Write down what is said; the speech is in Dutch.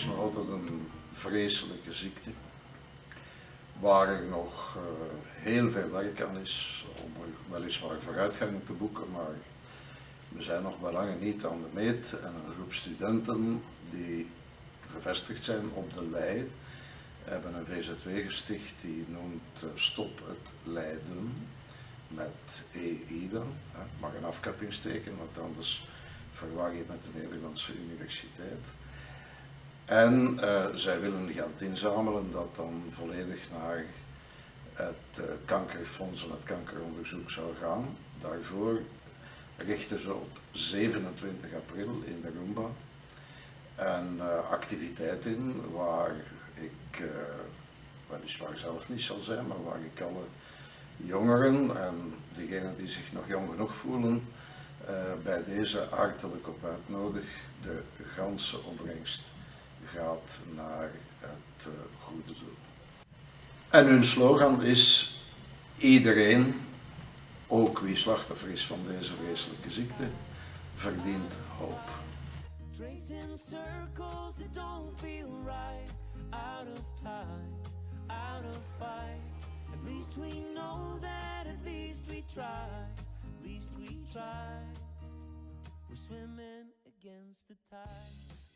is nog altijd een vreselijke ziekte, waar er nog heel veel werk aan is om er weliswaar vooruitgang te boeken, maar we zijn nog bij lange niet aan de meet en een groep studenten die gevestigd zijn op de lei hebben een VZW gesticht die noemt Stop het Lijden met EI dan. Ik mag een afkappingsteken, want anders verwar je met de Nederlandse Universiteit. En zij willen geld inzamelen dat dan volledig naar het kankerfonds en het kankeronderzoek zou gaan. Daarvoor richten ze op 27 april in de Roomba een activiteit in waar ik weliswaar zelf niet zal zijn, maar waar ik alle jongeren en diegenen die zich nog jong genoeg voelen bij deze hartelijk op uitnodig. De ganse opbrengst gaat naar het goede doel. En hun slogan is: iedereen, ook wie slachtoffer is van deze vreselijke ziekte, verdient hoop. Tracing circles that don't feel right, out of time, out of fight. At least we know that at least we try, at least we try. We're swimming against the tide.